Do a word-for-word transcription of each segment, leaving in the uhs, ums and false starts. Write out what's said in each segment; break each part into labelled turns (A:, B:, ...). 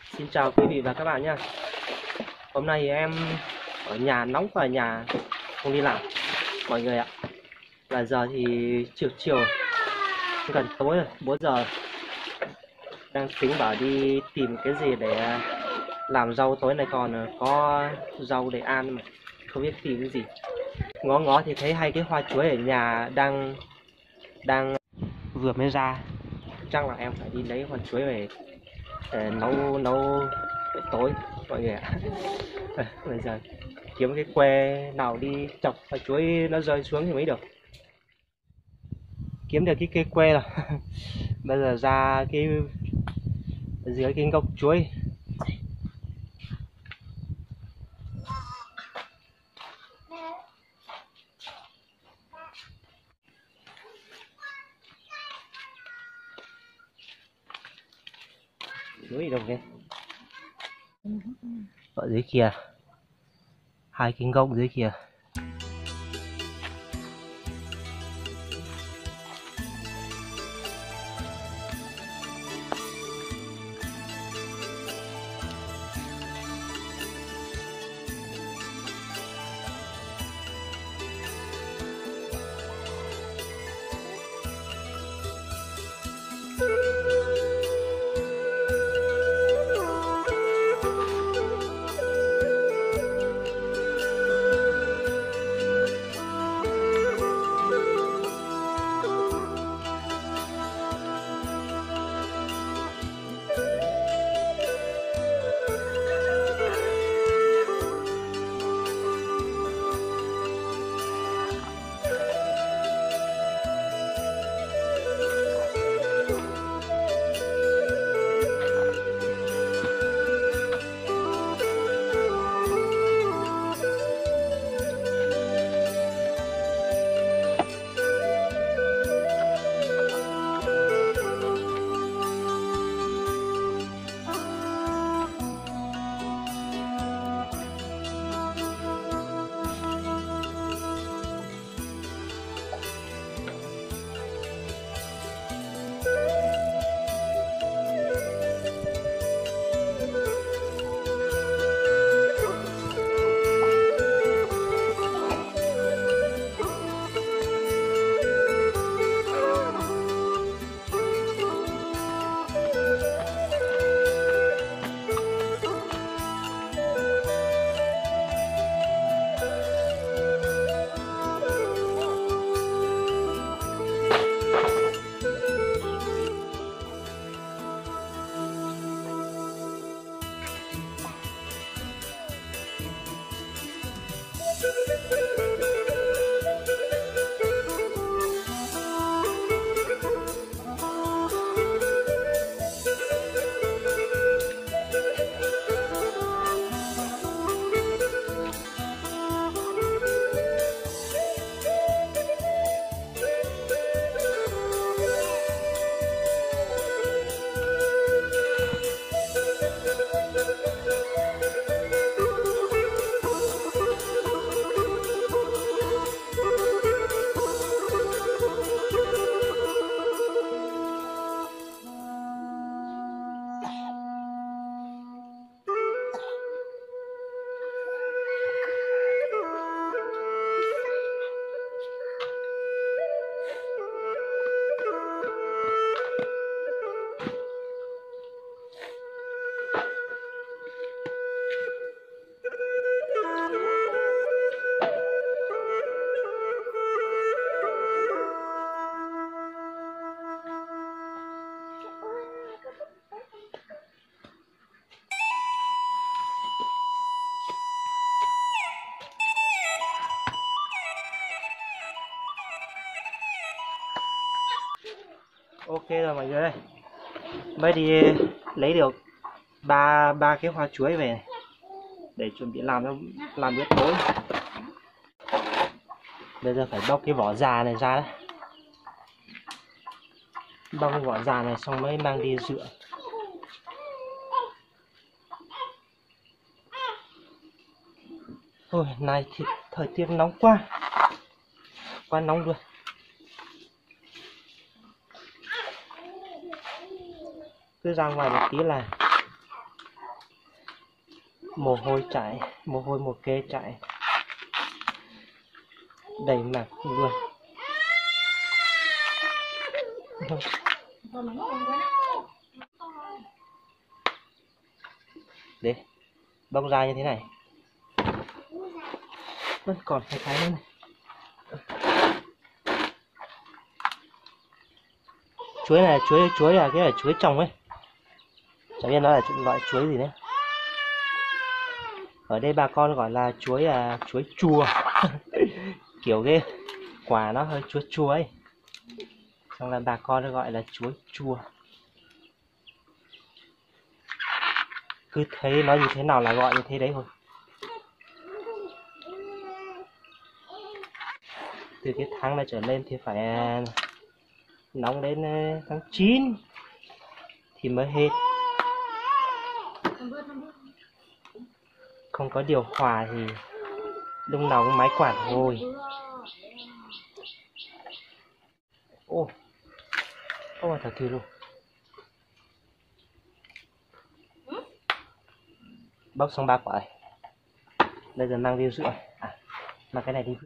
A: Xin chào quý vị và các bạn nhé. Hôm nay em ở nhà nóng và nhà không đi làm mọi người ạ. Là giờ thì chiều chiều gần tối rồi, bốn giờ. Đang tính bảo đi tìm cái gì để làm rau tối nay, còn có rau để ăn mà không biết tìm cái gì. Ngó ngó thì thấy hai cái hoa chuối ở nhà đang đang vừa mới ra. Chắc là em phải đi lấy hoa chuối về để nấu nấu bữa tối mọi người ạ. Bây giờ kiếm cái que nào đi chọc hoa chuối nó rơi xuống thì mới được. Kiếm được cái cây que rồi. Bây giờ ra cái dưới cái gốc chuối. Chuối đâu kìa? Ở dưới kia. Hai cái gốc dưới kia. Ok rồi mọi người ơi. Mới đi lấy được ba ba cái hoa chuối về này, để chuẩn bị làm làm bữa tối. Bây giờ phải bóc cái vỏ già này ra đấy. Bóc cái vỏ già này xong mới mang đi rửa. Ôi này thì thời tiết nóng quá. Quá nóng luôn. Cứ ra ngoài một tí là Mồ hôi chảy, mồ hôi một kê chảy đầy mặt luôn. Đấy, bông ra như thế này vẫn còn hai cái nữa này. Chuối này, chuối chuối là cái là chuối trồng ấy, chẳng biết nó là loại chuối gì đấy. Ở đây bà con gọi là chuối là chuối chua. Kiểu cái quả nó hơi chua chua ấy, xong là bà con gọi là chuối chua. Cứ thấy nó như thế nào là gọi như thế đấy thôi. Từ cái tháng này trở lên thì phải nóng đến tháng chín thì mới hết. Không có điều hòa thì lúc nào cũng máy quạt thôi. Ô, không phải thật kỳ luôn. Bóc xong ba quả này. Bây giờ mang đi rửa. À, mang cái này đi.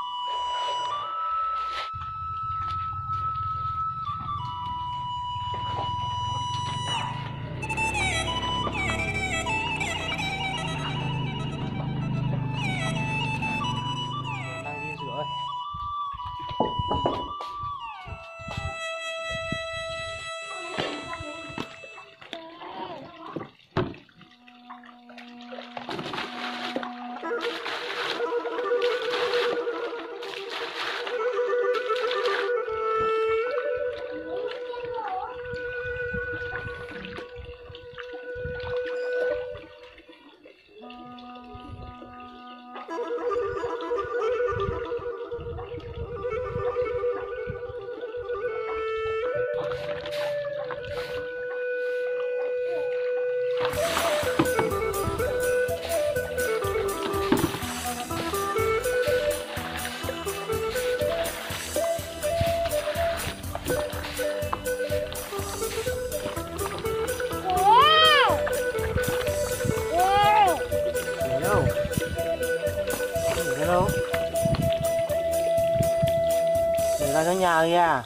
A: Hello. Để ra cái nhà kìa.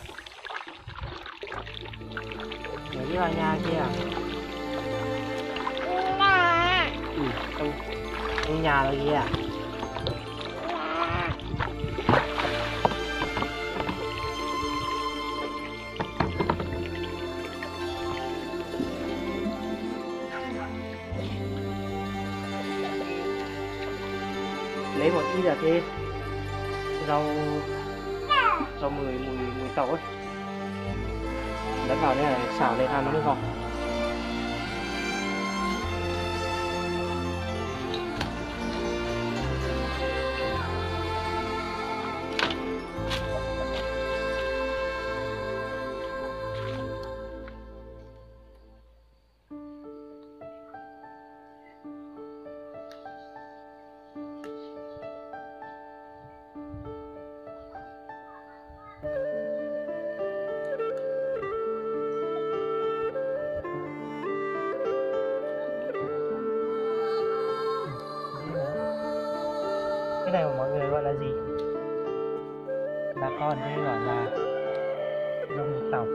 A: Để đi vào nhà kìa. Ừ, trong, trong nhà rồi kìa. Lấy một ít là cái rau rau mùi mùi mùi tàu ấy, đánh vào đây là xào lên ăn nó mới ngon. Cái này của mọi người gọi là gì? Bà con đây gọi là rau mùi tàu.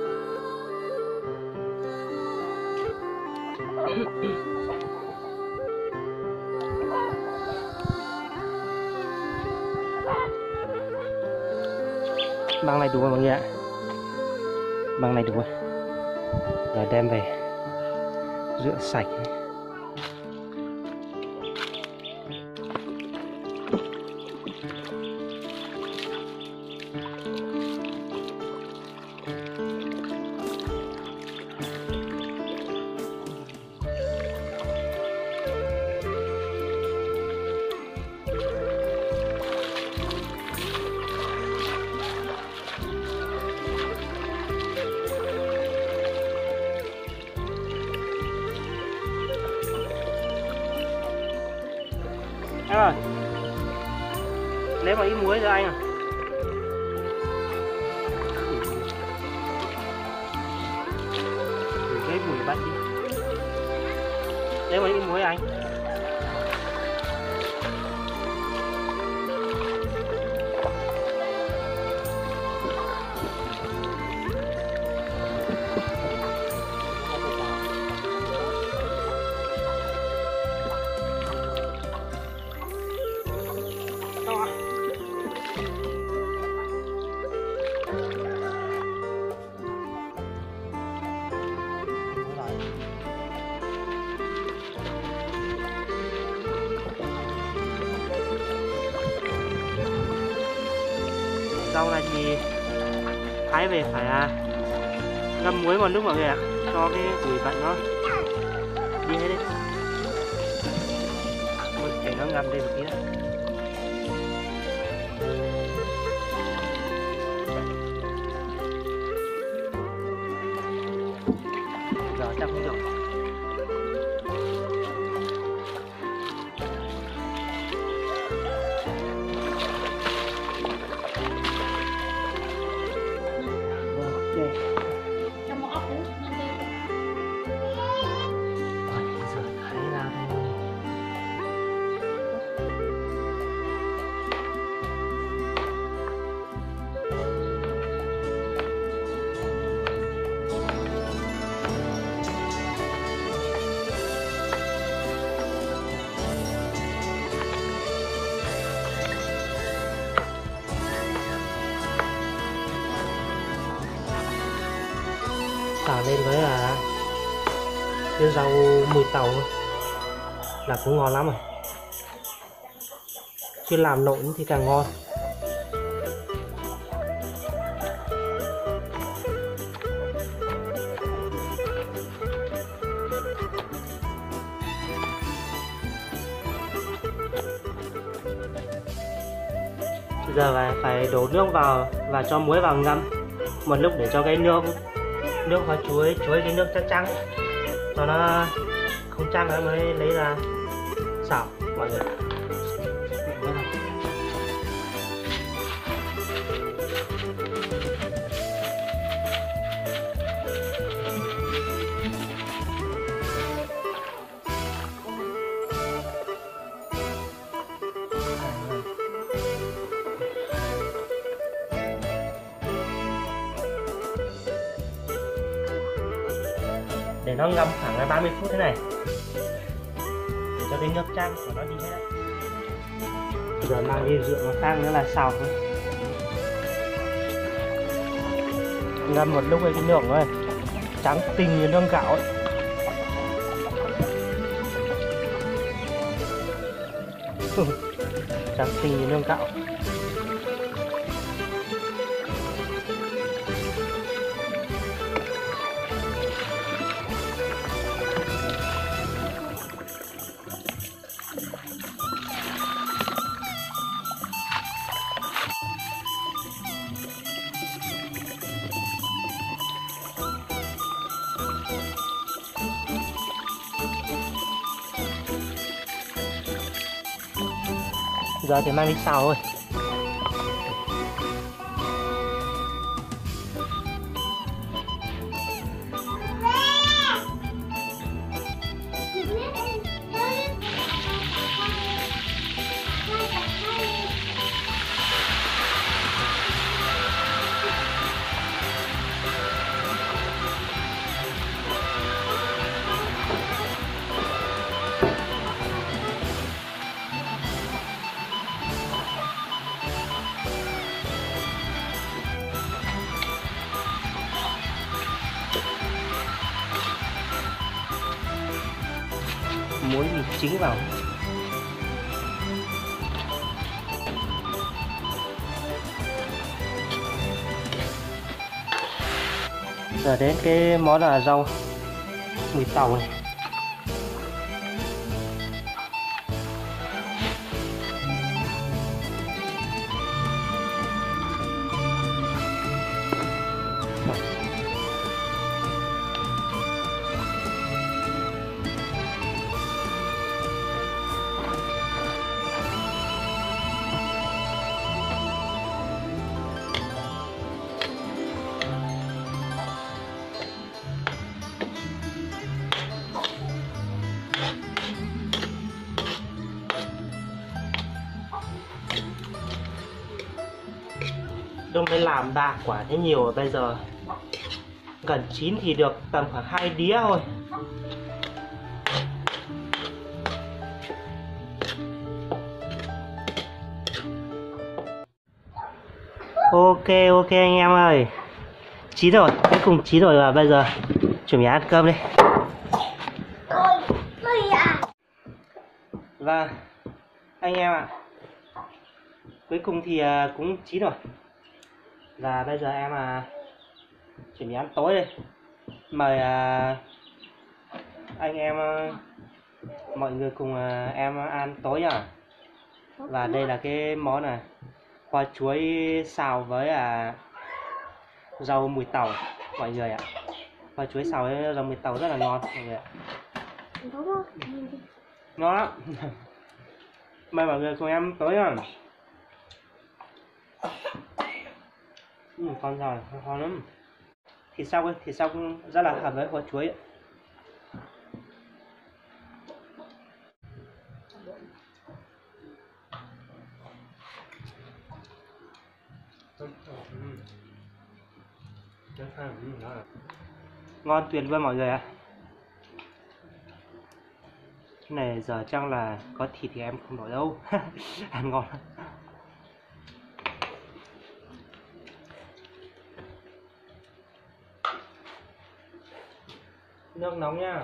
A: Bằng này đủ rồi mọi người ạ. Bằng này đủ rồi. Rồi đem về rửa sạch. Em ơi, lấy một ít muối cho anh à. Cái mùi bắt đi. Lấy một ít muối anh. rau này thì thái về phải à, ngâm muối một lúc mọi người ạ, cho cái bụi bẩn nó đi hết đấy. Mình để nó ngâm lên một tí nữa. Giờ chắc không được. Xào lên với là cái rau mùi tàu là cũng ngon lắm rồi, chứ làm nộn thì càng ngon. Giờ phải phải đổ nước vào và cho muối vào ngâm một lúc để cho cái nước nước hoa chuối chuối cái nước chắc trắng, cho nó không trắng nữa mới lấy ra xào mọi người. Để nó ngâm khoảng ba mươi phút thế này để cho cái nước trắng của nó đi hết đấy. Giờ mang đi rượu nó khác nữa là xào thôi. Ngâm một lúc với cái nước rồi trắng tinh như nước gạo ấy. Trắng tinh như nước gạo. Giờ thì mang đi xào thôi. Muối thì chính vào. Giờ đến cái món là rau mùi tàu này. Tôi mới làm ba quả thế nhiều rồi, bây giờ gần chín thì được tầm khoảng hai đĩa thôi. Ok ok anh em ơi, chín rồi, cuối cùng chín rồi và bây giờ chuẩn bị ăn cơm đi. Và anh em ạ, à, cuối cùng thì cũng chín rồi. Và bây giờ em à chuẩn bị ăn tối đây. Mời à, anh em à, mọi người cùng à, em ăn tối nhá. Và đây là cái món này, khoai chuối xào với à, rau mùi tàu mọi người ạ. Khoai chuối xào với rau mùi tàu rất là ngon mọi người ạ. Ngon lắm. Mời mọi người cùng em tối nhá. Ừ, con giò ngon lắm. Thịt sau ấy, thịt sau rất là hợp với khoai chuối ấy. Ngon tuyệt vời mọi người ạ. Cái này giờ chắc là có thịt thì em không nổi đâu. Ăn ngon lắm. Nước nóng nhá.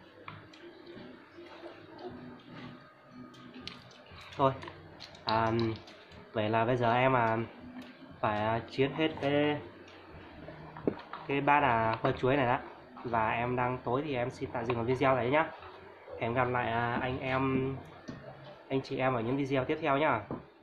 A: Thôi à, vậy là bây giờ em à phải chiết hết cái cái bát là khoai chuối này đã. Và em đang tối thì em xin tạm dừng ở video này nhá. Hẹn gặp lại anh em anh chị em ở những video tiếp theo nhá.